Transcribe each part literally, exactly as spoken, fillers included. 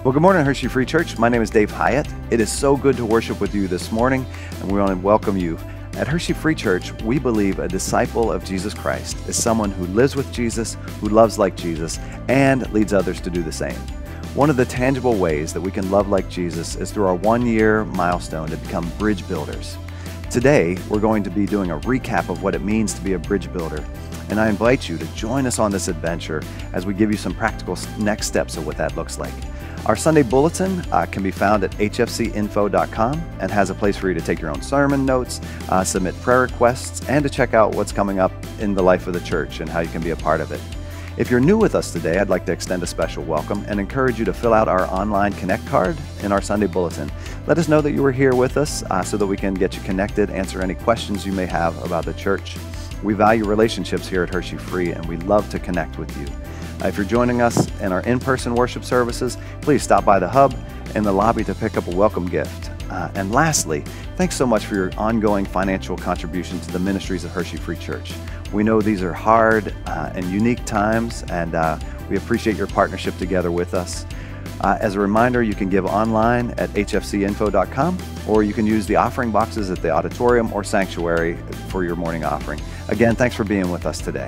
Well, good morning, Hershey Free Church. My name is Dave Hyatt. It is so good to worship with you this morning, and we want to welcome you. At Hershey Free Church, we believe a disciple of Jesus Christ is someone who lives with Jesus, who loves like Jesus, and leads others to do the same. One of the tangible ways that we can love like Jesus is through our one-year milestone to become bridge builders. Today, we're going to be doing a recap of what it means to be a bridge builder, and I invite you to join us on this adventure as we give you some practical next steps of what that looks like. Our Sunday bulletin uh, can be found at h f c info dot com and has a place for you to take your own sermon notes, uh, submit prayer requests, and to check out what's coming up in the life of the church and how you can be a part of it. If you're new with us today, I'd like to extend a special welcome and encourage you to fill out our online Connect card in our Sunday bulletin. Let us know that you were here with us uh, so that we can get you connected, answer any questions you may have about the church. We value relationships here at Hershey Free, and we love to connect with you. Uh, if you're joining us in our in-person worship services, please stop by the hub in the lobby to pick up a welcome gift. Uh, and lastly, thanks so much for your ongoing financial contribution to the ministries of Hershey Free Church. We know these are hard uh, and unique times, and uh, we appreciate your partnership together with us. Uh, as a reminder, you can give online at h f c info dot com, or you can use the offering boxes at the auditorium or sanctuary for your morning offering. Again, thanks for being with us today.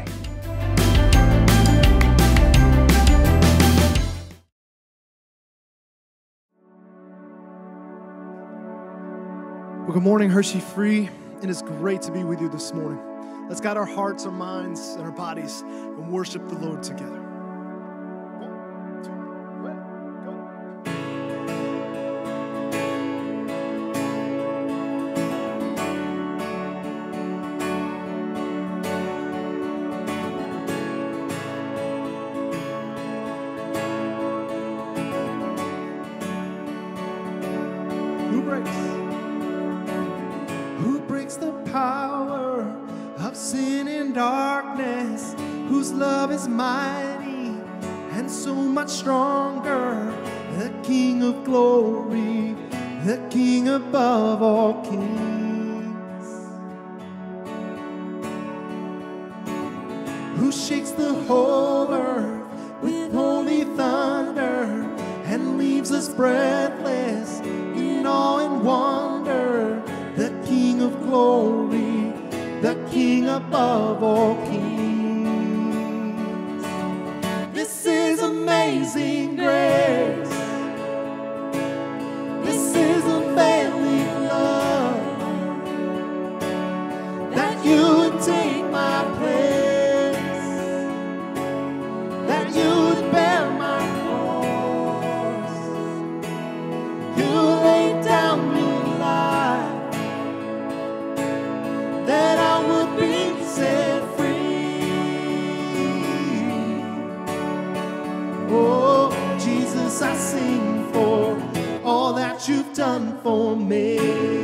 Well, good morning, Hershey Free. It is great to be with you this morning. Let's guide our hearts, our minds, and our bodies and worship the Lord together. Who breaks? Who breaks the power of sin and darkness? Whose love is mighty and so much stronger? The King of glory, the King above all kings. Who shakes the whole earth with holy thunder and leaves us breathless in awe and wonder? The King of glory, the King above all kings. This is amazing grace. This is unfailing love, that you would take my place, that you would bear my cross. You laid down your life, that I would be set free. Oh, Jesus, I sing for all that you've done for me.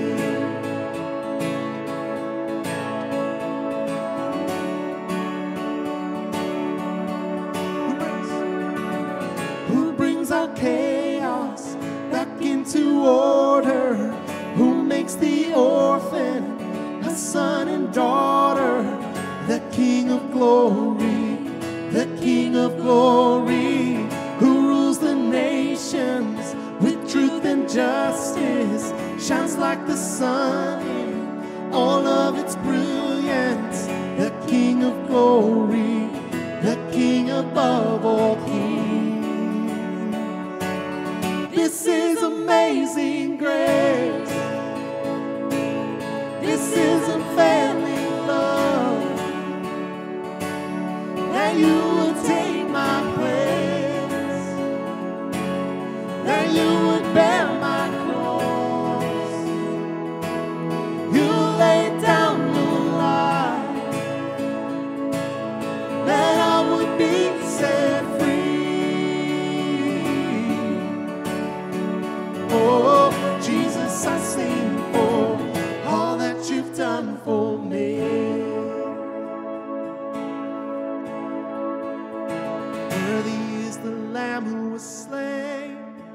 Who brings our chaos back into order? Who makes the orphan a son and daughter? The King of glory, the King of glory, who rules the nations with truth and justice, shines like the sun in all of its brilliance. The King of glory, the King above all kings. This is amazing grace. This is unfailing love, that you would take my place, that you would bear my cross. You laid down your life, that I would be set free. Oh, Jesus, I sing for all that you've done for me. Worthy is the Lamb who was slain.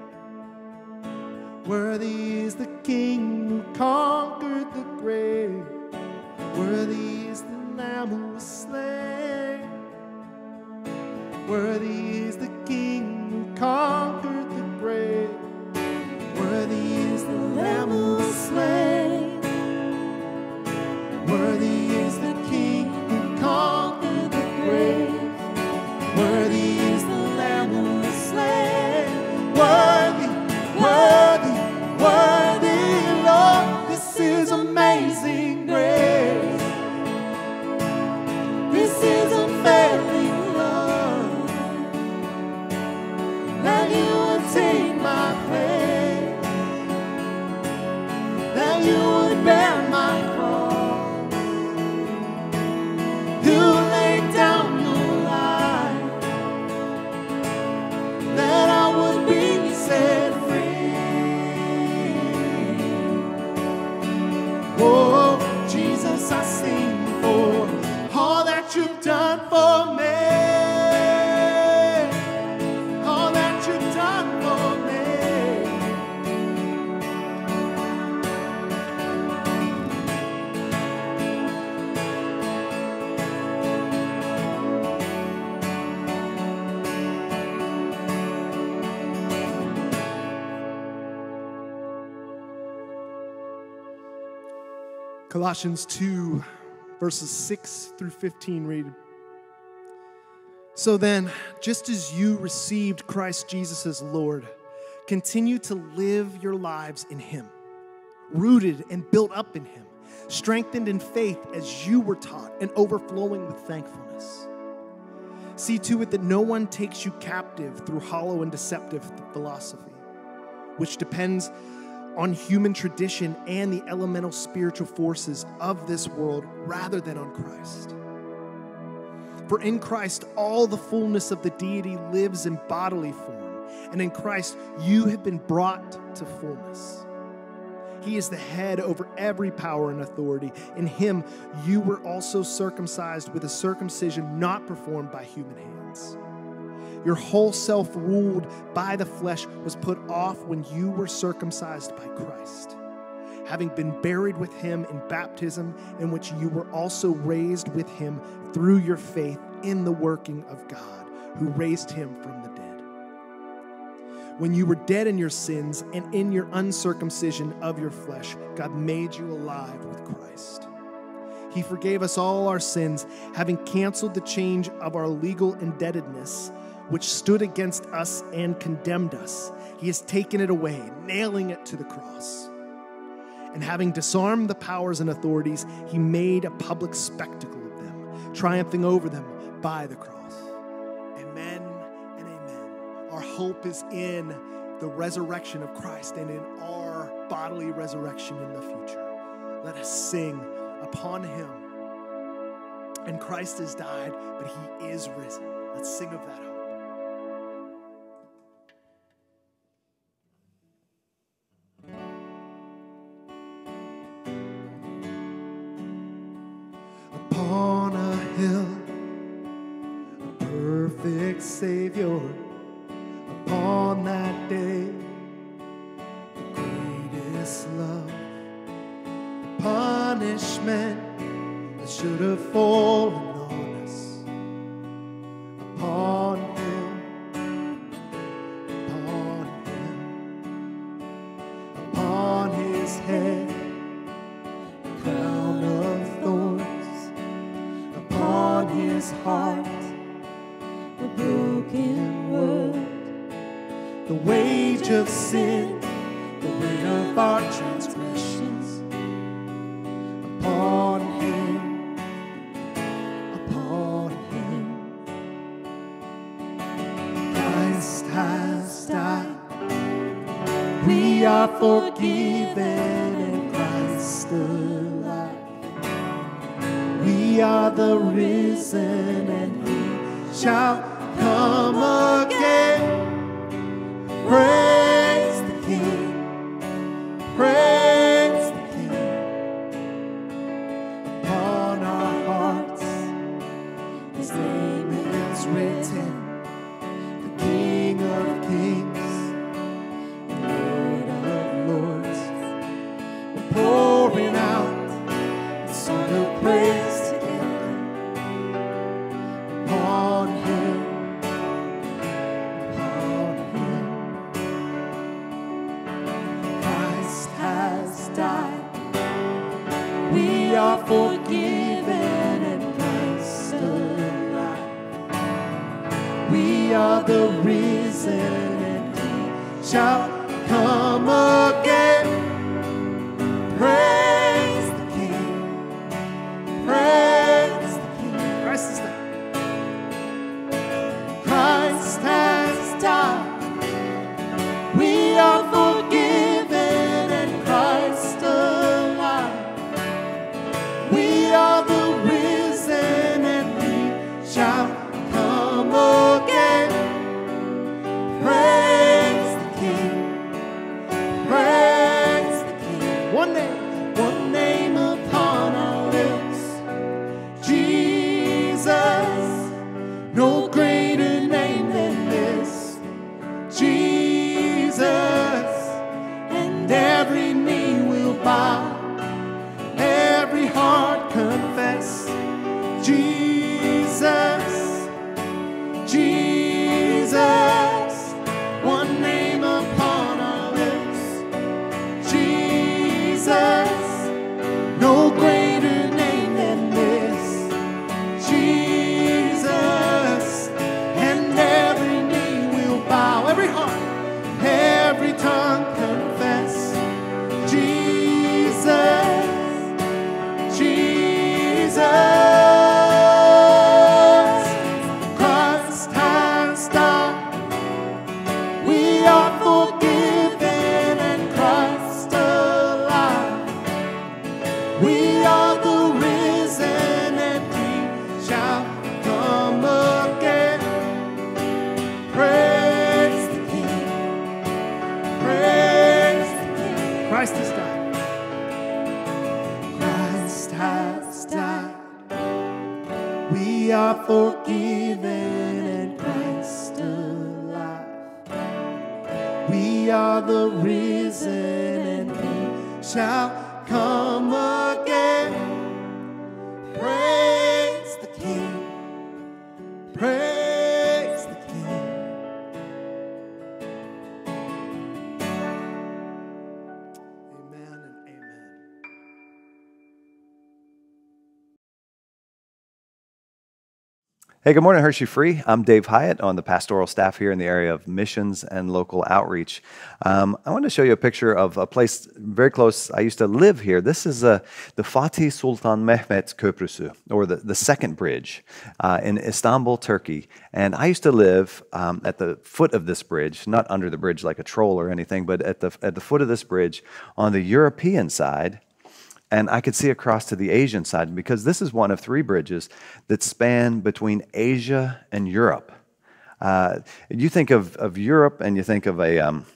Worthy is the King who conquered the grave. Worthy is the Lamb who was slain. Worthy is the King who conquered the grave. Worthy is the King who conquered the grave. Worthy is the Lamb who was slain. Worthy, worthy, worthy, Lord. This is amazing grace. This is unfailing love. That you would take my place. That you would bear my cross. You laid down your life. That I would be set free. Oh, Jesus, I sing for all that you've done for me. All that you've done for me. Colossians two, verses six through fifteen read, "So then, just as you received Christ Jesus as Lord, continue to live your lives in Him, rooted and built up in Him, strengthened in faith as you were taught, and overflowing with thankfulness. See to it that no one takes you captive through hollow and deceptive philosophy, which depends on human tradition and the elemental spiritual forces of this world rather than on Christ. For in Christ all the fullness of the deity lives in bodily form, and in Christ you have been brought to fullness. He is the head over every power and authority. In Him you were also circumcised with a circumcision not performed by human hands. Your whole self, ruled by the flesh, was put off when you were circumcised by Christ, having been buried with Him in baptism, in which you were also raised with Him through your faith in the working of God, who raised Him from the dead. When you were dead in your sins and in your uncircumcision of your flesh, God made you alive with Christ. He forgave us all our sins, having canceled the change of our legal indebtedness, which stood against us and condemned us. He has taken it away, nailing it to the cross. And having disarmed the powers and authorities, He made a public spectacle of them, triumphing over them by the cross. Amen and amen. Our hope is in the resurrection of Christ and in our bodily resurrection in the future. Let us sing upon Him. And Christ has died, but He is risen. Let's sing of that hope. Upon a hill, a perfect Savior, upon that day, the greatest love, the punishment that should have fallen on us, upon Him, upon Him, upon His head, the crown of thorns, upon His heart, the broken world, the wage of sin, the weight of our transgressions, upon Him, upon Him. Christ has died, we are forgiven, and Christ alive. We are the risen, and He shall come again. Praise the King, praise the King. Upon our hearts His name is written, the King of kings, the Lord of lords. We're pouring out a song of praise together. Upon Him, upon Him. forgiven and Christ alive. We are the risen and He shall come again. Praise the King. Praise the King. Christ is there. Christ has died. We are forgiven and Christ alive. We are the risen and He shall come again. Praise the King. Praise the King. One name. One name upon our lips, Jesus. No greater name than this, Jesus. And every knee will bow, every heart confess, Jesus, Jesus. One name upon our lips, Jesus. No greater name than this, Jesus. And every knee will bow, every heart, every tongue confess, Jesus, Jesus. Christ has died. We are forgiven and Christ alive. We are the risen and He shall come again. Praise the King. Praise the King. Christ is there. Christ has died. We are forgiven and Christ alive. We are the risen and He shall come again. Praise the King. Praise the King. Amen and amen. Hey, good morning, Hershey Free. I'm Dave Hyatt on the pastoral staff here in the area of missions and local outreach. Um, I want to show you a picture of a place very close. I used to live here. This is uh, the Fatih Sultan Mehmet Köprüsü, or the, the second bridge uh, in Istanbul, Turkey. And I used to live um, at the foot of this bridge, not under the bridge like a troll or anything, but at the, at the foot of this bridge on the European side. And I could see across to the Asian side, because this is one of three bridges that span between Asia and Europe. Uh, you think of, of Europe and you think of a, um,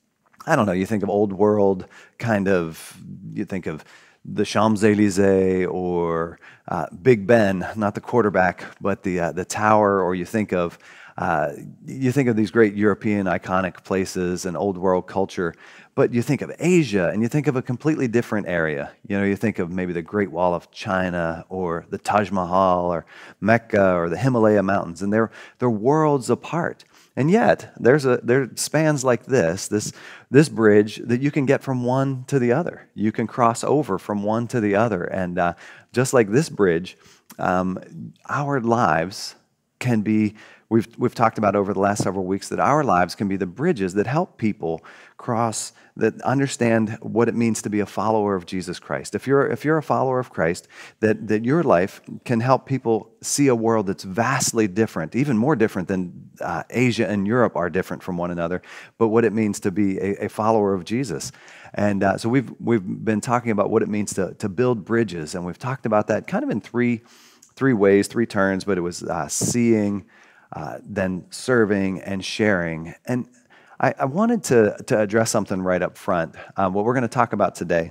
I don't know, you think of old world kind of, you think of the Champs-Élysées or uh, Big Ben, not the quarterback, but the, uh, the tower, or you think of Uh, you think of these great European iconic places and old world culture, but you think of Asia and you think of a completely different area. You know, you think of maybe the Great Wall of China or the Taj Mahal or Mecca or the Himalaya Mountains, and they're, they're worlds apart. And yet, there's a there spans like this, this, this bridge that you can get from one to the other. You can cross over from one to the other. And uh, just like this bridge, um, our lives can be, we've, we've talked about over the last several weeks, that our lives can be the bridges that help people cross, that understand what it means to be a follower of Jesus Christ. If you're, if you're a follower of Christ, that, that your life can help people see a world that's vastly different, even more different than uh, Asia and Europe are different from one another, but what it means to be a, a follower of Jesus. And uh, so we've, we've been talking about what it means to, to build bridges, and we've talked about that kind of in three, three ways, three turns, but it was uh, seeing, uh, then serving, and sharing. And I, I wanted to, to address something right up front. Um, what we're going to talk about today,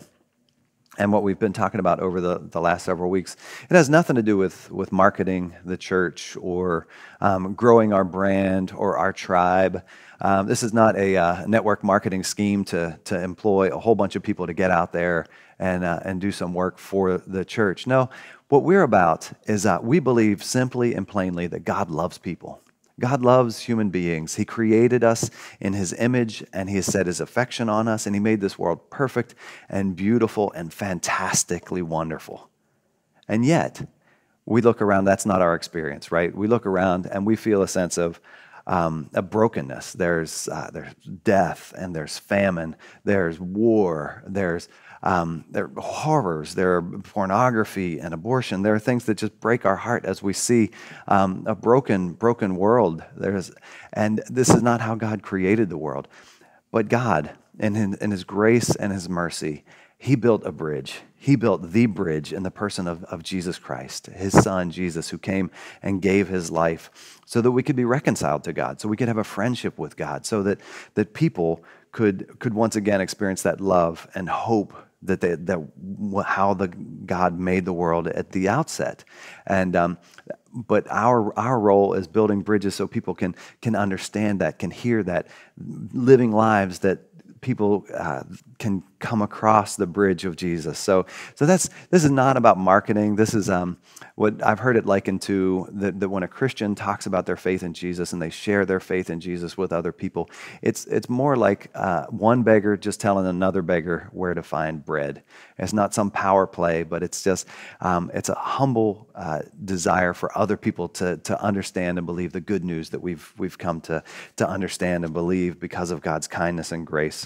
and what we've been talking about over the, the last several weeks, it has nothing to do with, with marketing the church or um, growing our brand or our tribe. Um, this is not a uh, network marketing scheme to, to employ a whole bunch of people to get out there and, uh, and do some work for the church. No, what we're about is uh, we believe simply and plainly that God loves people. God loves human beings. He created us in His image, and He has set His affection on us, and He made this world perfect and beautiful and fantastically wonderful. And yet, we look around, that's not our experience, right? We look around and we feel a sense of um, a brokenness. There's, uh, there's death and there's famine, there's war, there's um, there are horrors, there are pornography and abortion. There are things that just break our heart as we see um, a broken, broken world. There's, and this is not how God created the world. But God, in, in His grace and His mercy, He built a bridge. He built the bridge in the person of, of Jesus Christ, His Son, Jesus, who came and gave His life so that we could be reconciled to God, so we could have a friendship with God, so that, that people could, could once again experience that love and hope that they, that how the God made the world at the outset. And um, but our our role is building bridges so people can can understand that, can hear that, living lives that people uh, can come across the bridge of Jesus. So, so that's this is not about marketing. This is um, what I've heard it likened to that, that when a Christian talks about their faith in Jesus and they share their faith in Jesus with other people, it's it's more like uh, one beggar just telling another beggar where to find bread. It's not some power play, but it's just um, it's a humble uh, desire for other people to to understand and believe the good news that we've we've come to to understand and believe because of God's kindness and grace.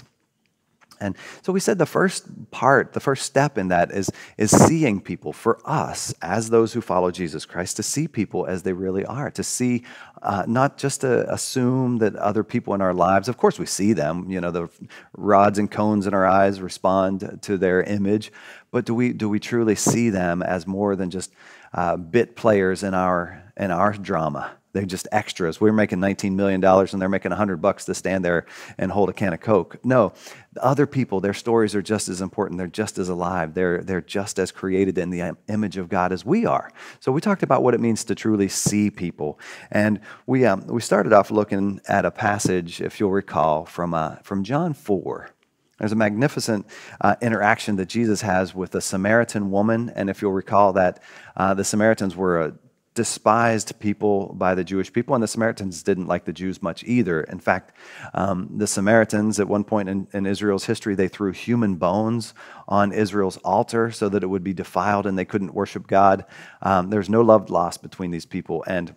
And so we said the first part, the first step in that is, is seeing people, for us, as those who follow Jesus Christ, to see people as they really are, to see, uh, not just to assume that other people in our lives, of course we see them, you know, the rods and cones in our eyes respond to their image, but do we do we truly see them as more than just uh, bit players in our in our drama? They're just extras. We're making nineteen million dollars and they're making one hundred bucks to stand there and hold a can of Coke. No, the other people, their stories are just as important. They're just as alive. They're, they're just as created in the image of God as we are. So we talked about what it means to truly see people. And we um, we started off looking at a passage, if you'll recall, from, uh, from John four. There's a magnificent uh, interaction that Jesus has with a Samaritan woman. And if you'll recall that uh, the Samaritans were a despised people by the Jewish people, and the Samaritans didn't like the Jews much either. In fact, um, the Samaritans, at one point in, in Israel's history, they threw human bones on Israel's altar so that it would be defiled and they couldn't worship God. Um, there's no love lost between these people, and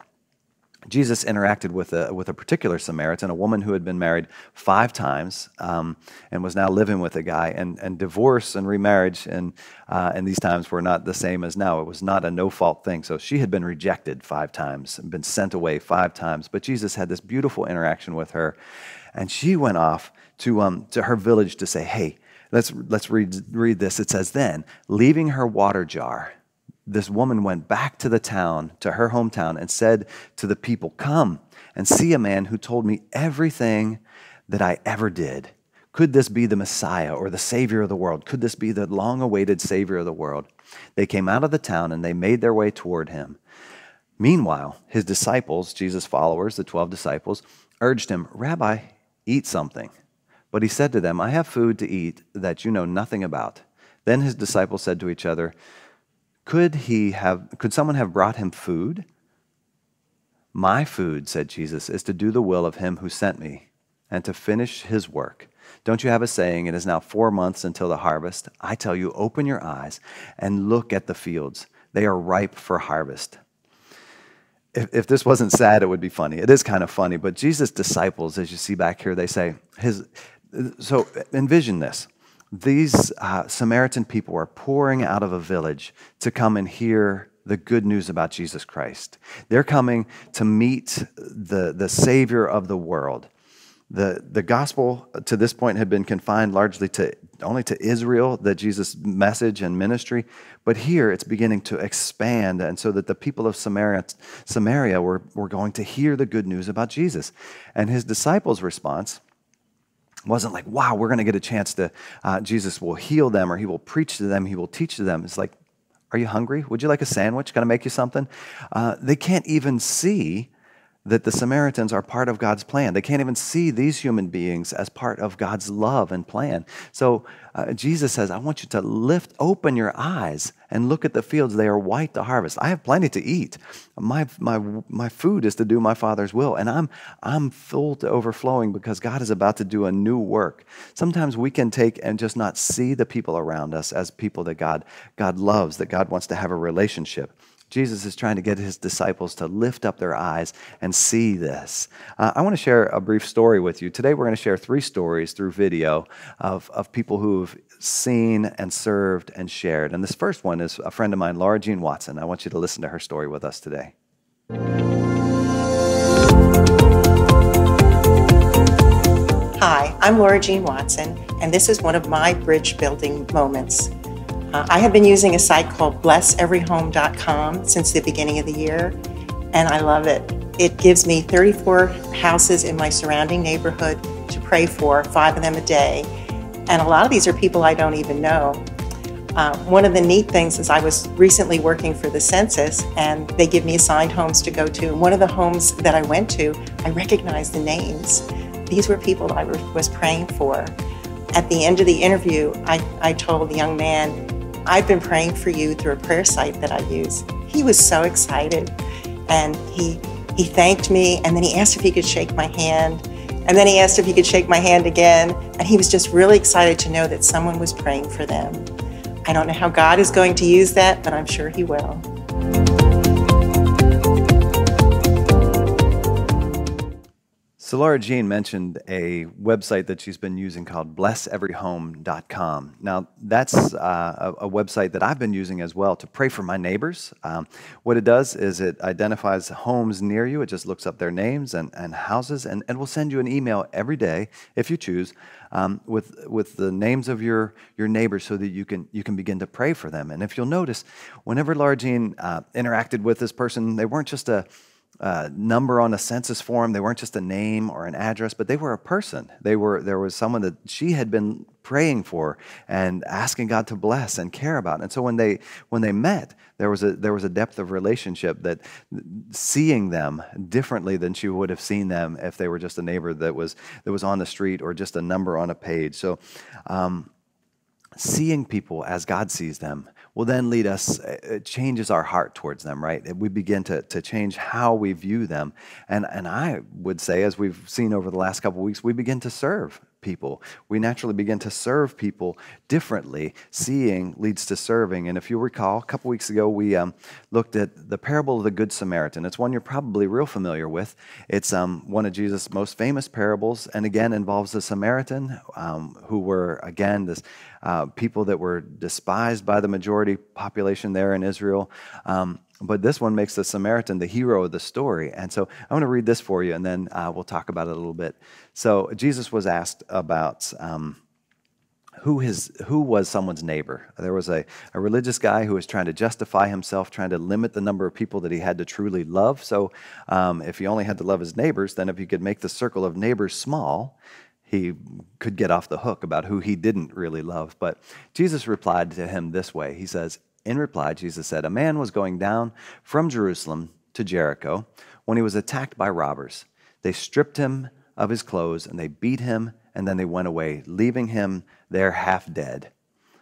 Jesus interacted with a with a particular Samaritan, a woman who had been married five times um, and was now living with a guy. And, and divorce and remarriage and uh, and these times were not the same as now. It was not a no-fault thing. So she had been rejected five times, been sent away five times. But Jesus had this beautiful interaction with her, and she went off to um to her village to say, "Hey, let's let's read read this." It says, "Then, leaving her water jar, this woman went back to the town, to her hometown, and said to the people, 'Come and see a man who told me everything that I ever did. Could this be the Messiah or the Savior of the world? Could this be the long-awaited Savior of the world?' They came out of the town and they made their way toward him. Meanwhile, his disciples, Jesus' followers, the twelve disciples, urged him, 'Rabbi, eat something.' But he said to them, 'I have food to eat that you know nothing about.' Then his disciples said to each other, Could he have? Could someone have brought him food?" "My food," said Jesus, "is to do the will of him who sent me and to finish his work. Don't you have a saying, 'It is now four months until the harvest'? I tell you, open your eyes and look at the fields. They are ripe for harvest." If, if this wasn't sad, it would be funny. It is kind of funny, but Jesus' disciples, as you see back here, they say, his. So envision this. These uh, Samaritan people are pouring out of a village to come and hear the good news about Jesus Christ. They're coming to meet the, the Savior of the world. The, the gospel to this point had been confined largely to only to Israel, that Jesus' message and ministry, but here it's beginning to expand, and so that the people of Samaria, Samaria were, were going to hear the good news about Jesus. And his disciples' response wasn't like, wow, we're going to get a chance to, uh, Jesus will heal them, or he will preach to them, he will teach to them. It's like, are you hungry? Would you like a sandwich? Can I make you something? Uh, they can't even see that the Samaritans are part of God's plan. They can't even see these human beings as part of God's love and plan. So uh, Jesus says, I want you to lift open your eyes and look at the fields. They are white to harvest. I have plenty to eat. My, my, my food is to do my Father's will. And I'm, I'm full to overflowing because God is about to do a new work. Sometimes we can take and just not see the people around us as people that God, God loves, that God wants to have a relationship. Jesus is trying to get his disciples to lift up their eyes and see this. Uh, I want to share a brief story with you. Today we're going to share three stories through video of, of people who've seen and served and shared. And this first one is a friend of mine, Laura Jean Watson. I want you to listen to her story with us today. Hi, I'm Laura Jean Watson, and this is one of my bridge building moments. Uh, I have been using a site called bless every home dot com since the beginning of the year, and I love it. It gives me thirty-four houses in my surrounding neighborhood to pray for, five of them a day, and a lot of these are people I don't even know. Uh, one of the neat things is I was recently working for the census, and they give me assigned homes to go to, and one of the homes that I went to, I recognized the names. These were people I was praying for. At the end of the interview, I, I told the young man, I've been praying for you through a prayer site that I use. He was so excited, and he he thanked me, and then he asked if he could shake my hand, and then he asked if he could shake my hand again, and he was just really excited to know that someone was praying for them. I don't know how God is going to use that, but I'm sure he will. So Laura Jean mentioned a website that she's been using called bless every home dot com. Now, that's uh, a, a website that I've been using as well to pray for my neighbors. Um, what it does is it identifies homes near you. It just looks up their names and, and houses, and, and will send you an email every day, if you choose, um, with with the names of your, your neighbors so that you can you can begin to pray for them. And if you'll notice, whenever Laura Jean uh, interacted with this person, they weren't just a Uh, number on a census form. They weren't just a name or an address, but they were a person. They were there was someone that she had been praying for and asking God to bless and care about. And so when they when they met, there was a there was a depth of relationship that seeing them differently than she would have seen them if they were just a neighbor that was that was on the street or just a number on a page. So um, seeing people as God sees them will then lead us, it changes our heart towards them, right? We begin to, to change how we view them. And, and I would say, as we've seen over the last couple of weeks, we begin to serve people. We naturally begin to serve people differently. Seeing leads to serving. And if you recall, a couple weeks ago, we um, looked at the parable of the Good Samaritan. It's one you're probably real familiar with. It's um, one of Jesus' most famous parables, and again involves the Samaritan, um, who were, again, this uh, people that were despised by the majority population there in Israel. Um, But this one makes the Samaritan the hero of the story. And so I want to read this for you, and then uh, we'll talk about it a little bit. So Jesus was asked about um, who his who was someone's neighbor. There was a, a religious guy who was trying to justify himself, trying to limit the number of people that he had to truly love. So um, if he only had to love his neighbors, then if he could make the circle of neighbors small, he could get off the hook about who he didn't really love. But Jesus replied to him this way. He says, in reply, Jesus said, a man was going down from Jerusalem to Jericho when he was attacked by robbers. They stripped him of his clothes, and they beat him, and then they went away, leaving him there half dead.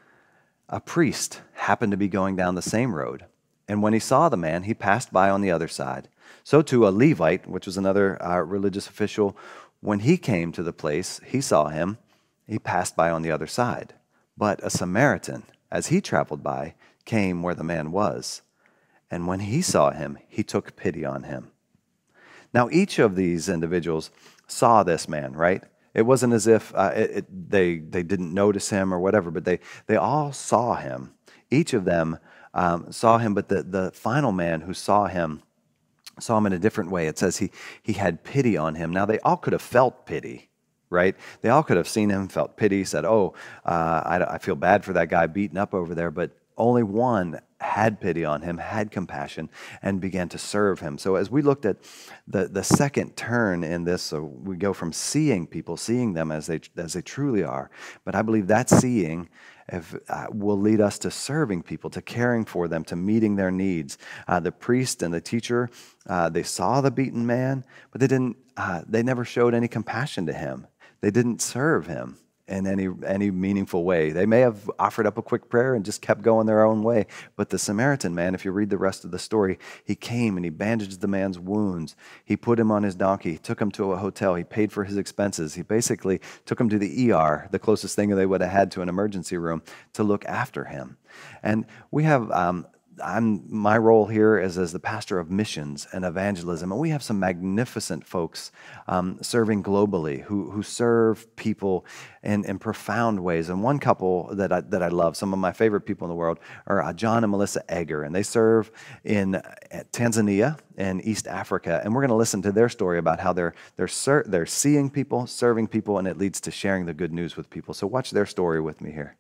A priest happened to be going down the same road, and when he saw the man, he passed by on the other side. So too a Levite, which was another uh, religious official, when he came to the place, he saw him, he passed by on the other side. But a Samaritan, as he traveled by, came where the man was, and when he saw him, he took pity on him. Now, each of these individuals saw this man, right? It wasn't as if uh, it, it, they they didn't notice him or whatever, but they they all saw him. Each of them um, saw him, but the the final man who saw him saw him in a different way. It says he he had pity on him. Now, they all could have felt pity, right? They all could have seen him, felt pity, said, "Oh, uh, I, I feel bad for that guy beaten up over there," but only one had pity on him, had compassion, and began to serve him. So as we looked at the, the second turn in this, so we go from seeing people, seeing them as they as they truly are, but I believe that seeing if, uh, will lead us to serving people, to caring for them, to meeting their needs. Uh, the priest and the teacher, uh, they saw the beaten man, but they didn't. Uh, they never showed any compassion to him. They didn't serve him in any any meaningful way. They may have offered up a quick prayer and just kept going their own way. But the Samaritan man, if you read the rest of the story, he came and he bandaged the man's wounds. He put him on his donkey, took him to a hotel. He paid for his expenses. He basically took him to the E R, the closest thing they would have had to an emergency room, to look after him. And we have... Um, I'm, my role here is as the pastor of missions and evangelism, and we have some magnificent folks um, serving globally who who serve people in, in profound ways. And one couple that I, that I love, some of my favorite people in the world, are uh, John and Melissa Egger, and they serve in Tanzania in East Africa. And we're going to listen to their story about how they're they're ser- they're seeing people, serving people, and it leads to sharing the good news with people. So watch their story with me here.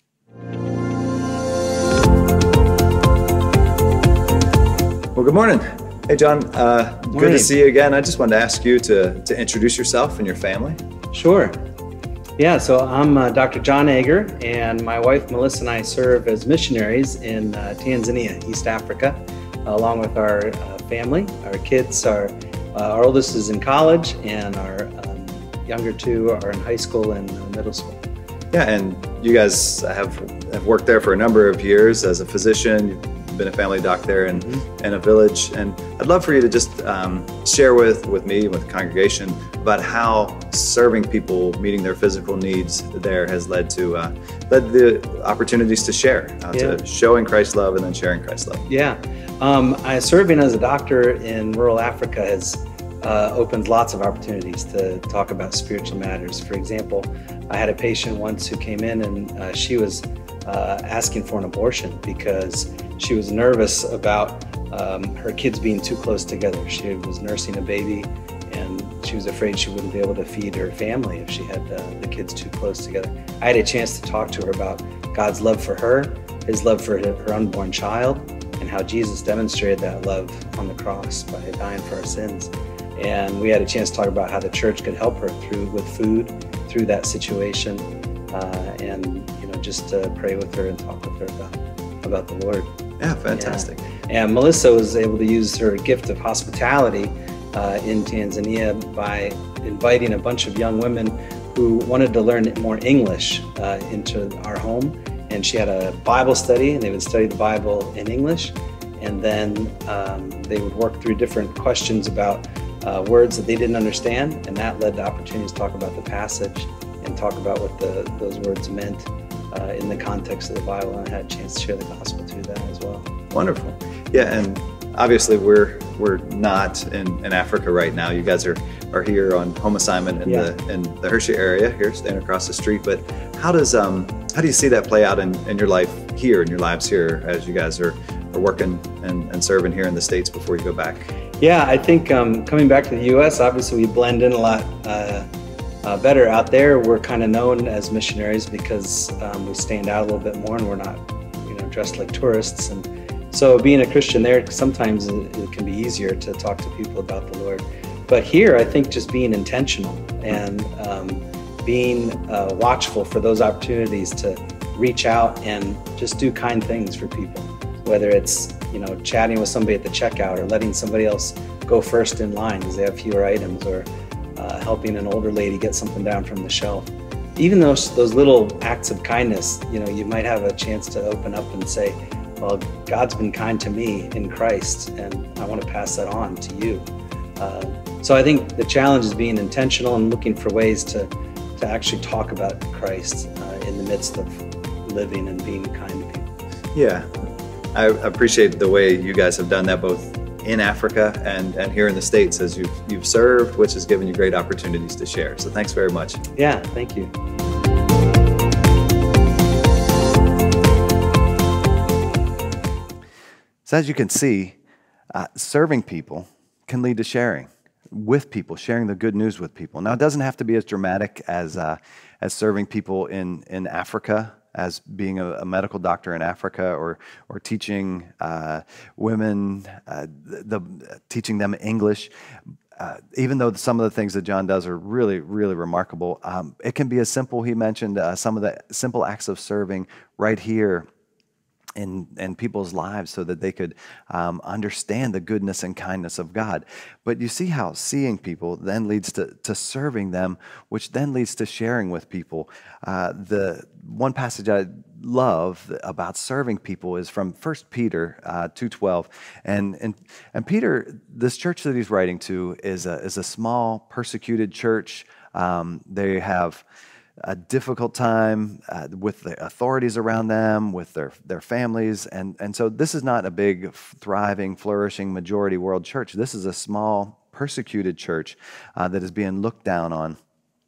Well, good morning. Hey, John. Uh, good to see you again. I just wanted to ask you to, to introduce yourself and your family. Sure. Yeah, so I'm uh, Doctor John Egger, and my wife Melissa and I serve as missionaries in uh, Tanzania, East Africa, along with our uh, family. Our kids are, uh, our oldest is in college, and our um, younger two are in high school and uh, middle school. Yeah, and you guys have, have worked there for a number of years as a physician. You've been a family doc there in, mm-hmm. in a village, and I'd love for you to just um, share with, with me, with the congregation, about how serving people, meeting their physical needs there has led to uh, led the opportunities to share, uh, yeah. to showing Christ's love and then sharing Christ's love. Yeah, um, I, serving as a doctor in rural Africa has uh, opened lots of opportunities to talk about spiritual matters. For example, I had a patient once who came in and uh, she was uh, asking for an abortion because she was nervous about um, her kids being too close together. She was nursing a baby, and she was afraid she wouldn't be able to feed her family if she had uh, the kids too close together. I had a chance to talk to her about God's love for her, His love for her unborn child, and how Jesus demonstrated that love on the cross by dying for our sins. And we had a chance to talk about how the church could help her through with food through that situation, uh, and you know, just to pray with her and talk with her about about the Lord. Yeah, fantastic. Yeah. And Melissa was able to use her gift of hospitality uh, in Tanzania by inviting a bunch of young women who wanted to learn more English uh, into our home. And she had a Bible study, and they would study the Bible in English. And then um, they would work through different questions about uh, words that they didn't understand. And that led to opportunities to talk about the passage and talk about what the, those words meant Uh, in the context of the Bible, and I had a chance to share the gospel through that as well. Wonderful. Yeah, and obviously we're we're not in, in Africa right now. You guys are, are here on home assignment in yeah. the in the Hershey area here, staying across the street. But how does um how do you see that play out in, in your life here, in your lives here, as you guys are, are working and, and serving here in the States before you go back? Yeah, I think um, coming back to the U S, obviously we blend in a lot uh, Uh, better out there. We're kind of known as missionaries because um, we stand out a little bit more, and we're not, you know, dressed like tourists. And so, being a Christian there, sometimes it, it can be easier to talk to people about the Lord. But here, I think just being intentional and um, being uh, watchful for those opportunities to reach out and just do kind things for people. Whether it's, you know, chatting with somebody at the checkout, or letting somebody else go first in line because they have fewer items, or Uh, helping an older lady get something down from the shelf. Even those those little acts of kindness, you know, you might have a chance to open up and say, well, God's been kind to me in Christ, and I want to pass that on to you. Uh, so I think the challenge is being intentional and looking for ways to, to actually talk about Christ uh, in the midst of living and being kind to people. Yeah, I appreciate the way you guys have done that, both in Africa and, and here in the States, as you've, you've served, which has given you great opportunities to share. So thanks very much. Yeah, thank you. So as you can see, uh, serving people can lead to sharing with people, sharing the good news with people. Now, it doesn't have to be as dramatic as uh, as serving people in, in Africa as being a, a medical doctor in Africa, or or teaching uh, women, uh, the, the teaching them English. Uh, even though some of the things that John does are really, really remarkable, um, it can be as simple. He mentioned uh, some of the simple acts of serving right here in, in people's lives so that they could um, understand the goodness and kindness of God. But you see how seeing people then leads to, to serving them, which then leads to sharing with people. Uh, the one passage I love about serving people is from First Peter uh, two twelve. And, and, and Peter, this church that he's writing to is a, is a small, persecuted church. Um, they have a difficult time uh, with the authorities around them, with their, their families. And, and so this is not a big, thriving, flourishing majority world church. This is a small, persecuted church uh, that is being looked down on.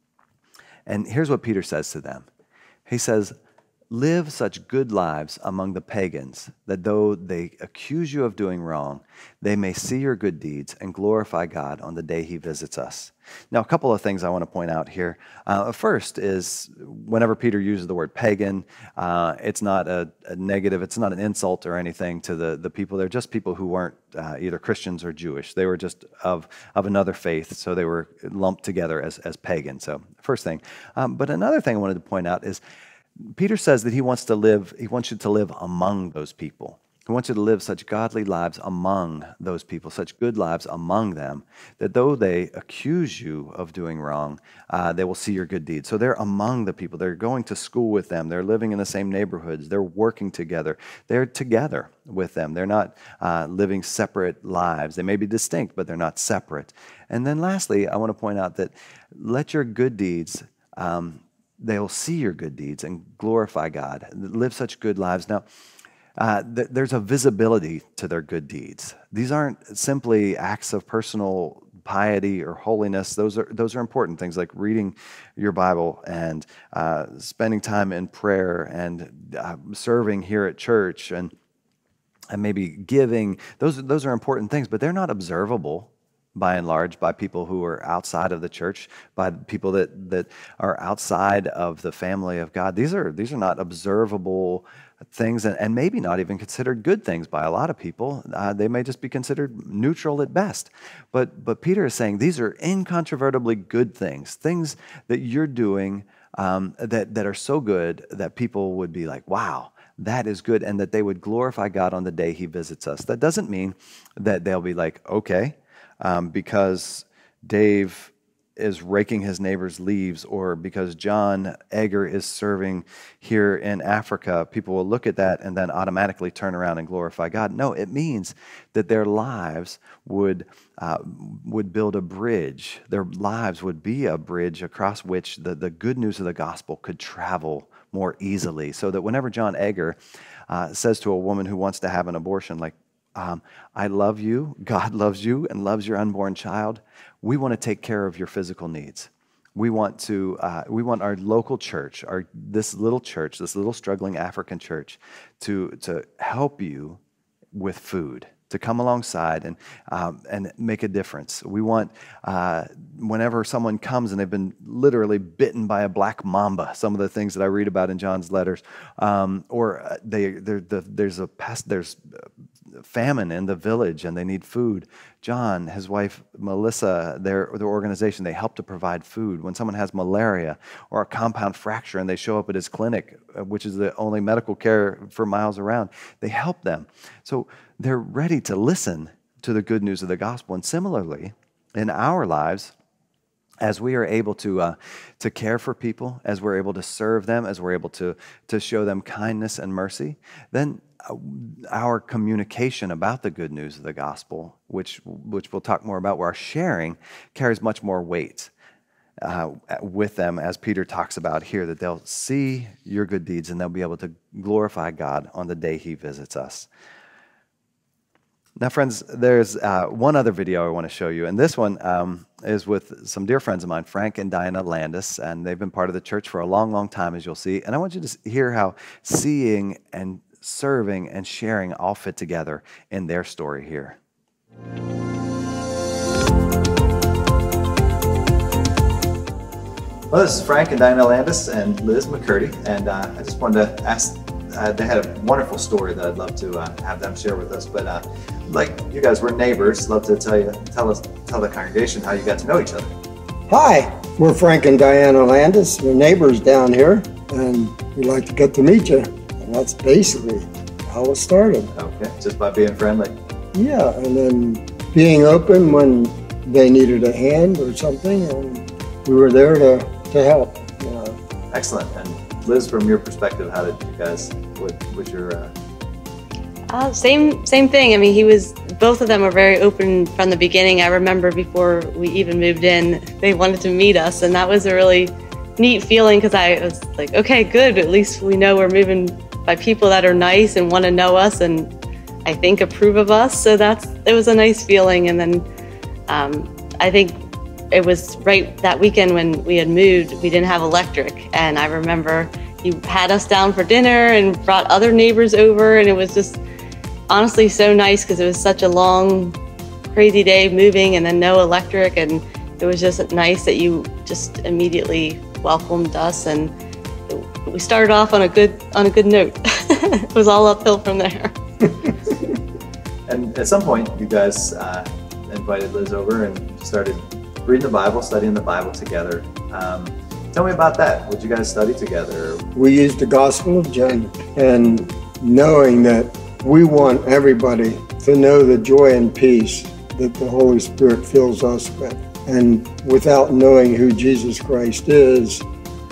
And here's what Peter says to them. He says, live such good lives among the pagans that though they accuse you of doing wrong, they may see your good deeds and glorify God on the day he visits us. Now, a couple of things I want to point out here. Uh, first is whenever Peter uses the word pagan, uh, it's not a, a negative, it's not an insult or anything to the, the people. They're just people who weren't uh, either Christians or Jewish. They were just of, of another faith, so they were lumped together as, as pagan. So, first thing. Um, but another thing I wanted to point out is Peter says that he wants to live, he wants you to live among those people. He wants you to live such godly lives among those people, such good lives among them, that though they accuse you of doing wrong, uh, they will see your good deeds. So they're among the people. They're going to school with them. They're living in the same neighborhoods. They're working together. They're together with them. They're not uh, living separate lives. They may be distinct, but they're not separate. And then lastly, I want to point out that let your good deeds um, they'll see your good deeds and glorify God, live such good lives. Now, uh, th- there's a visibility to their good deeds. These aren't simply acts of personal piety or holiness. Those are those are important things like reading your Bible and uh, spending time in prayer and uh, serving here at church and and maybe giving. Those those are important things, but they're not observable by and large, by people who are outside of the church, by people that, that are outside of the family of God. These are these are not observable things, and, and maybe not even considered good things by a lot of people. Uh, they may just be considered neutral at best. But but Peter is saying these are incontrovertibly good things, things that you're doing um, that, that are so good that people would be like, wow, that is good, and that they would glorify God on the day he visits us. That doesn't mean that they'll be like, okay, Um, because Dave is raking his neighbor's leaves, or because John Egger is serving here in Africa, people will look at that and then automatically turn around and glorify God. No, it means that their lives would uh, would build a bridge. Their lives would be a bridge across which the, the good news of the gospel could travel more easily, so that whenever John Egger uh, says to a woman who wants to have an abortion, like, Um, I love you, God loves you and loves your unborn child, we want to take care of your physical needs. We want to, uh, we want our local church, our this little church, this little struggling African church, to to help you with food, to come alongside and um, and make a difference. We want, uh, whenever someone comes and they've been literally bitten by a black mamba, some of the things that I read about in John's letters, um, or they the, there's a past there's famine in the village and they need food. John, his wife Melissa, their their organization, they help to provide food. When someone has malaria or a compound fracture and they show up at his clinic, which is the only medical care for miles around, they help them. So they're ready to listen to the good news of the gospel. And similarly, in our lives, as we are able to uh, to care for people, as we're able to serve them, as we're able to to show them kindness and mercy, then our communication about the good news of the gospel, which which we'll talk more about, where our sharing carries much more weight uh, with them, as Peter talks about here, that they'll see your good deeds and they'll be able to glorify God on the day he visits us. Now, friends, there's uh, one other video I want to show you, and this one um, is with some dear friends of mine, Frank and Diana Landis, and they've been part of the church for a long, long time, as you'll see. And I want you to hear how seeing and serving and sharing all fit together in their story here. Well, this is Frank and Diana Landis and Liz McCurdy, and uh, I just wanted to ask, uh, they had a wonderful story that I'd love to uh, have them share with us, but uh, like you guys were neighbors, love to tell you, tell us, tell the congregation how you got to know each other. Hi, we're Frank and Diana Landis. We're neighbors down here, and we'd like to get to meet you. And that's basically how it started. Okay, just by being friendly. Yeah, and then being open when they needed a hand or something, and we were there to, to help. You know. Excellent. And Liz, from your perspective, how did you guys, what was your... Uh... Uh, same same thing. I mean, he was, both of them were very open from the beginning. I remember before we even moved in, they wanted to meet us, and that was a really neat feeling because I was like, okay, good, at least we know we're moving by people that are nice and want to know us and I think approve of us. So that's, it was a nice feeling. And then um, I think it was right that weekend when we had moved, we didn't have electric. And I remember he had us down for dinner and brought other neighbors over, and it was just honestly so nice because it was such a long, crazy day moving and then no electric, and it was just nice that you just immediately welcomed us, and we started off on a good on a good note. It was all uphill from there. And at some point, you guys uh, invited Liz over and started reading the Bible, studying the Bible together. Um, tell me about that. What did you guys study together? We used the Gospel of John, and knowing that we want everybody to know the joy and peace that the Holy Spirit fills us with. And without knowing who Jesus Christ is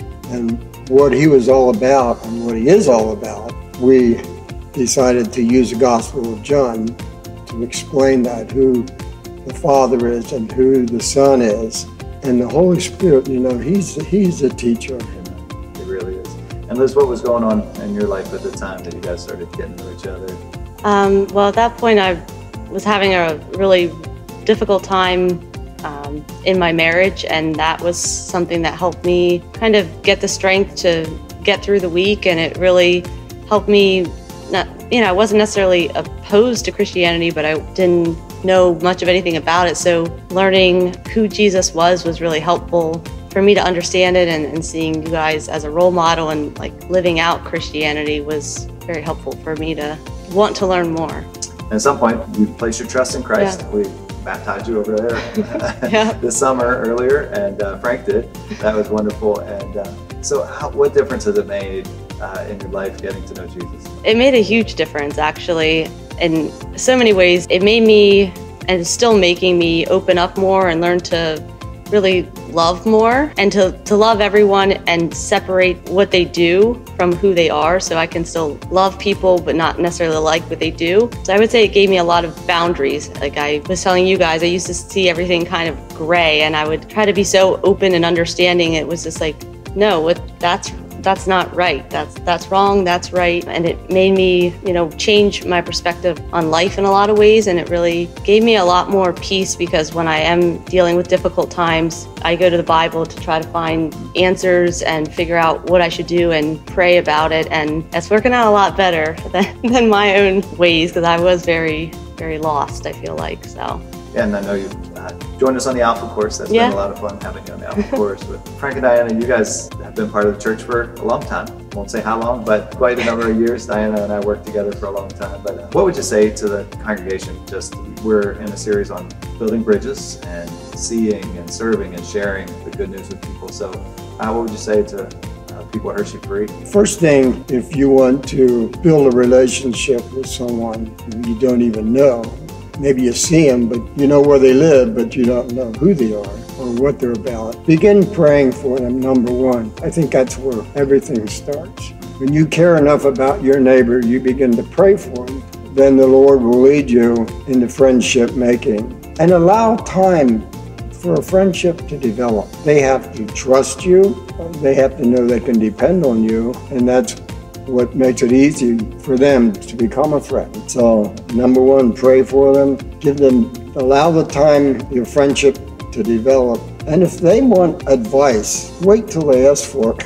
and what he was all about and what he is all about, we decided to use the Gospel of John to explain that, who the Father is and who the Son is. And the Holy Spirit, you know, he's, he's a teacher. He really is. And Liz, what was going on in your life at the time that you guys started getting to know each other? Um, well, at that point, I was having a really difficult time um, in my marriage, and that was something that helped me kind of get the strength to get through the week, and it really helped me, not, you know, I wasn't necessarily opposed to Christianity, but I didn't know much of anything about it, so learning who Jesus was was really helpful for me to understand it, and, and seeing you guys as a role model and like living out Christianity was very helpful for me to want to learn more. And at some point, you placed your trust in Christ. Yeah. We baptized you over there Yeah. this summer earlier, and uh, Frank did. That was wonderful. And uh, so how, what difference has it made uh, in your life getting to know Jesus? It made a huge difference, actually, in so many ways. It made me, and it's still making me, open up more and learn to really love more, and to, to love everyone and separate what they do from who they are, so I can still love people but not necessarily like what they do. So I would say it gave me a lot of boundaries. Like I was telling you guys, I used to see everything kind of gray, and I would try to be so open and understanding. It was just like, no, what that's that's not right. That's that's wrong. That's right. And it made me, you know, change my perspective on life in a lot of ways. And it really gave me a lot more peace, because when I am dealing with difficult times, I go to the Bible to try to find answers and figure out what I should do and pray about it. And that's working out a lot better than, than my own ways, because I was very, very lost, I feel like. So. Yeah, and I know you uh, joined us on the Alpha course. That's Yeah. been a lot of fun having you on the Alpha course. But Frank and Diana, you guys have been part of the church for a long time. Won't say how long, but quite a number of years. Diana and I worked together for a long time. But uh, what would you say to the congregation? Just, we're in a series on building bridges and seeing and serving and sharing the good news with people. So uh, what would you say to uh, people at Hershey Free? First thing, if you want to build a relationship with someone you don't even know, maybe you see them, but you know where they live, but you don't know who they are or what they're about. Begin praying for them, number one. I think that's where everything starts. When you care enough about your neighbor, you begin to pray for them. Then the Lord will lead you into friendship making. And allow time for a friendship to develop. They have to trust you. They have to know they can depend on you. And that's what makes it easy for them to become a friend. So number one, pray for them, give them, allow the time, your friendship to develop. And if they want advice, wait till they ask for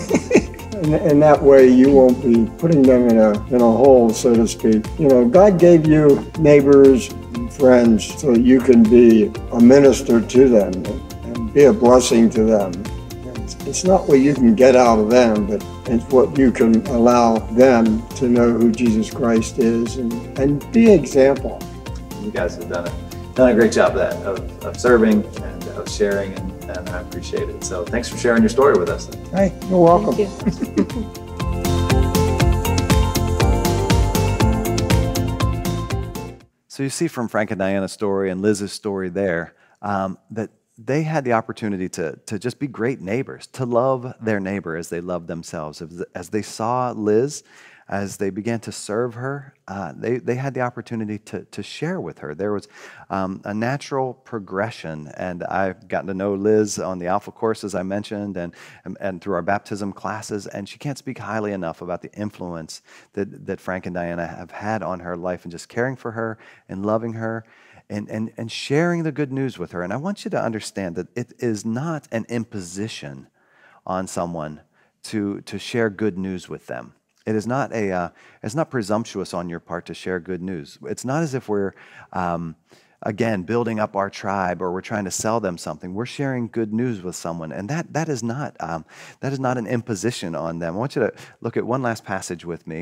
it. and, and that way you won't be putting them in a, in a hole, so to speak. You know, God gave you neighbors and friends so you can be a minister to them and be a blessing to them. It's not what you can get out of them, but it's what you can allow them to know who Jesus Christ is and, and be an example. You guys have done a, done a great job of that, of, of serving and of sharing, and, and I appreciate it. So thanks for sharing your story with us. Hey, you're welcome. Thank you. So you see from Frank and Diana's story and Liz's story there um, that they had the opportunity to, to just be great neighbors, to love their neighbor as they loved themselves. As, as they saw Liz, as they began to serve her, uh, they, they had the opportunity to, to share with her. There was um, a natural progression, and I've gotten to know Liz on the Alpha course, as I mentioned, and, and, and through our baptism classes, and she can't speak highly enough about the influence that, that Frank and Diana have had on her life and just caring for her and loving her and, and, and sharing the good news with her. And I want you to understand that it is not an imposition on someone to, to share good news with them. It is not a. Uh, it's not presumptuous on your part to share good news. It's not as if we're, um, again, building up our tribe or we're trying to sell them something. We're sharing good news with someone, and that that is not um, that is not an imposition on them. I want you to look at one last passage with me.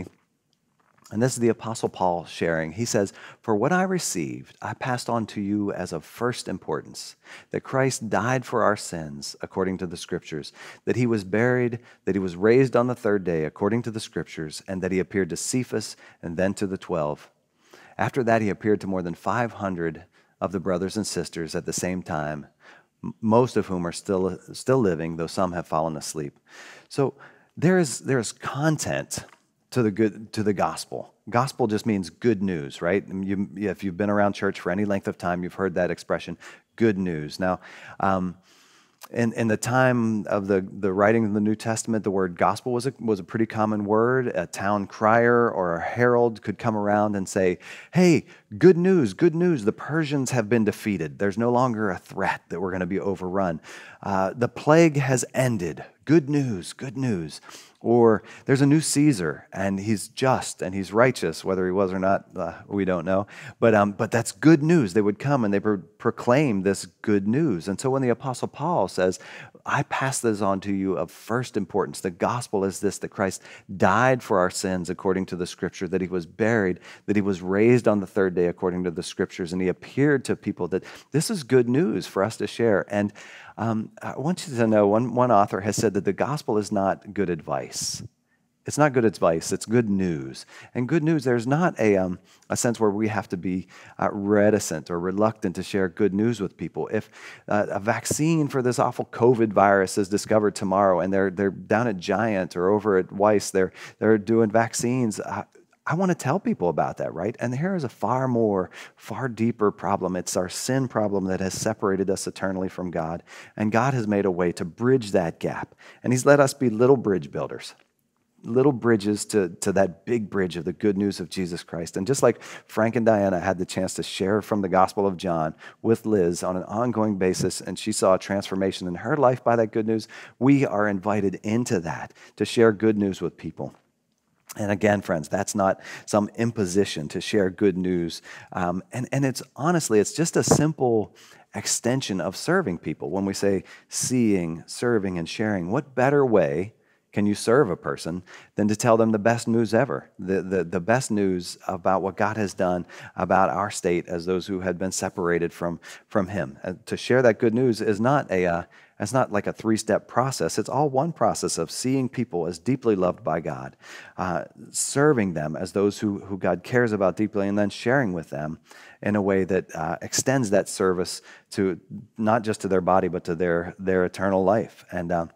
And this is the Apostle Paul sharing. He says, "For what I received, I passed on to you as of first importance, that Christ died for our sins, according to the Scriptures, that he was buried, that he was raised on the third day, according to the Scriptures, and that he appeared to Cephas and then to the twelve. After that, he appeared to more than five hundred of the brothers and sisters at the same time, most of whom are still, still living, though some have fallen asleep." So there is, there is content to the good to the gospel. Gospel just means good news, right? You, if you've been around church for any length of time, you've heard that expression, good news. Now, um, in, in the time of the, the writing of the New Testament, the word gospel was a, was a pretty common word. A town crier or a herald could come around and say, "Hey, good news, good news, the Persians have been defeated. There's no longer a threat that we're going to be overrun. Uh, the plague has ended. Good news, good news." Or there's a new Caesar, and he's just and he's righteous, whether he was or not, uh, we don't know. But um, but that's good news. They would come and they would proclaim this good news. And so when the Apostle Paul says, "I pass this on to you of first importance," the gospel is this, that Christ died for our sins according to the Scripture, that he was buried, that he was raised on the third day according to the Scriptures, and he appeared to people, that this is good news for us to share. And Um, I want you to know, one, one author has said that the gospel is not good advice. It's not good advice, it's good news. And good news, there's not a, um, a sense where we have to be uh, reticent or reluctant to share good news with people. If uh, a vaccine for this awful COVID virus is discovered tomorrow, and they're, they're down at Giant or over at Weiss, they're, they're doing vaccines, uh, I want to tell people about that, right? And here is a far more, far deeper problem. It's our sin problem that has separated us eternally from God. And God has made a way to bridge that gap. And he's let us be little bridge builders, little bridges to, to that big bridge of the good news of Jesus Christ. And just like Frank and Diana had the chance to share from the Gospel of John with Liz on an ongoing basis, and she saw a transformation in her life by that good news, we are invited into that to share good news with people. And again, friends, that's not some imposition to share good news. Um, and, and it's honestly, it's just a simple extension of serving people. When we say seeing, serving, and sharing, what better way can you serve a person than to tell them the best news ever, the, the, the best news about what God has done about our state as those who had been separated from, from him. Uh, to share that good news is not a uh, it's not like a three-step process. It's all one process of seeing people as deeply loved by God, uh, serving them as those who, who God cares about deeply, and then sharing with them in a way that uh, extends that service to not just to their body, but to their, their eternal life. And uh,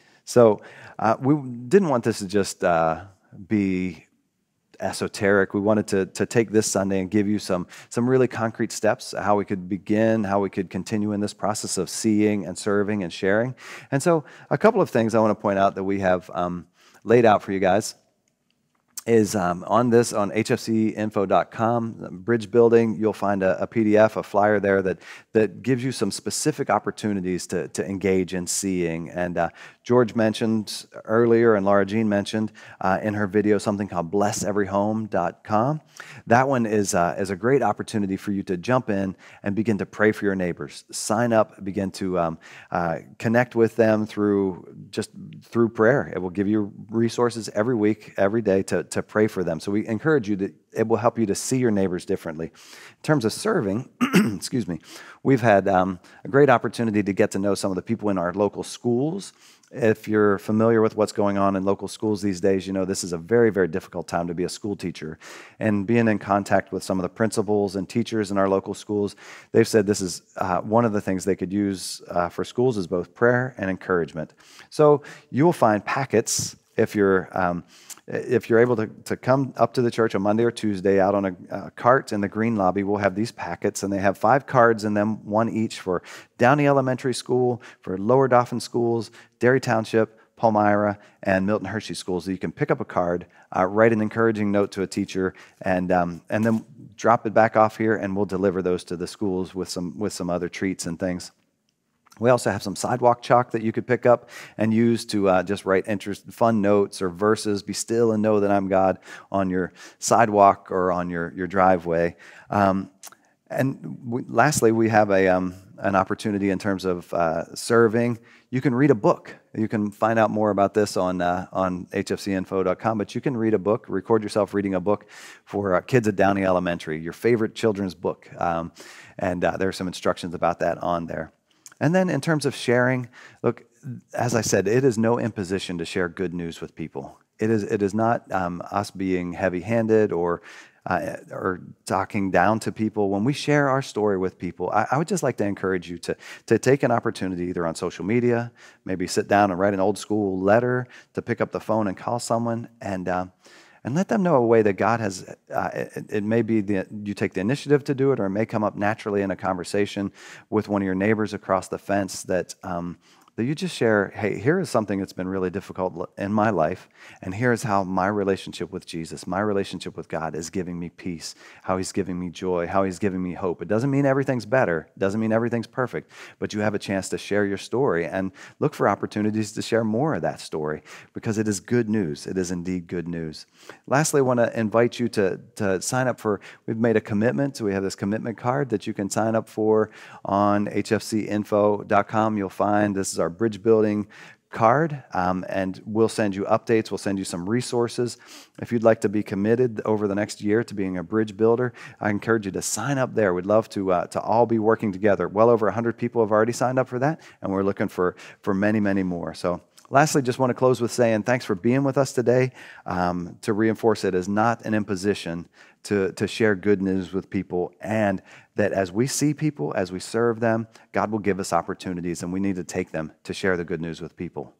so uh, we didn't want this to just uh, be esoteric. We wanted to, to take this Sunday and give you some, some really concrete steps, how we could begin, how we could continue in this process of seeing and serving and sharing. And so a couple of things I want to point out that we have um, laid out for you guys is um, on this, on H F C info dot com, Bridge Building, you'll find a, a P D F, a flyer there that, that gives you some specific opportunities to, to engage in seeing and uh, George mentioned earlier and Laura Jean mentioned uh, in her video something called bless every home dot com. That one is, uh, is a great opportunity for you to jump in and begin to pray for your neighbors. Sign up, begin to um, uh, connect with them through just through prayer. It will give you resources every week, every day to, to pray for them. So we encourage you that it will help you to see your neighbors differently. In terms of serving, excuse me, we've had um, a great opportunity to get to know some of the people in our local schools. If you're familiar with what's going on in local schools these days, you know this is a very, very difficult time to be a school teacher. And being in contact with some of the principals and teachers in our local schools, they've said this is uh, one of the things they could use uh, for schools is both prayer and encouragement. So you will find packets if you're um, if you're able to, to come up to the church on Monday or Tuesday out on a, a cart in the green lobby. We'll have these packets, and they have five cards in them, one each for Downey Elementary School, for Lower Dauphin Schools, Derry Township, Palmyra, and Milton Hershey Schools. So you can pick up a card, uh, write an encouraging note to a teacher, and um, and then drop it back off here, and we'll deliver those to the schools with some with some other treats and things. We also have some sidewalk chalk that you could pick up and use to uh, just write interest, fun notes or verses, be still and know that I'm God, on your sidewalk or on your, your driveway. Um, and we, lastly, we have a um, an opportunity in terms of uh, serving. You can read a book. You can find out more about this on uh, on H F C info dot com, but you can read a book, record yourself reading a book for uh, kids at Downey Elementary, your favorite children's book. Um, and uh, there are some instructions about that on there. And then in terms of sharing, look, as I said, it is no imposition to share good news with people. It is it is not um, us being heavy-handed or uh, or talking down to people. When we share our story with people, I, I would just like to encourage you to, to take an opportunity either on social media, maybe sit down and write an old school letter, to pick up the phone and call someone, and uh, and let them know a way that God has, uh, it, it may be the, you take the initiative to do it, or it may come up naturally in a conversation with one of your neighbors across the fence that um, that you just share, hey, here is something that's been really difficult in my life, and here's how my relationship with Jesus, my relationship with God is giving me peace, how he's giving me joy, how he's giving me hope. It doesn't mean everything's better, it doesn't mean everything's perfect, but you have a chance to share your story and look for opportunities to share more of that story, because it is good news. It is indeed good news. Lastly, I want to invite you to, to sign up for, we've made a commitment, so we have this commitment card that you can sign up for on H F C info dot com. You'll find this is our bridge building card, um, and we'll send you updates. We'll send you some resources. If you'd like to be committed over the next year to being a bridge builder, I encourage you to sign up there. We'd love to uh, to all be working together. Well over one hundred people have already signed up for that, and we're looking for, for many, many more. So lastly, just want to close with saying thanks for being with us today. Um, to reinforce, it is not an imposition to, to share good news with people, and that as we see people, as we serve them, God will give us opportunities, and we need to take them to share the good news with people.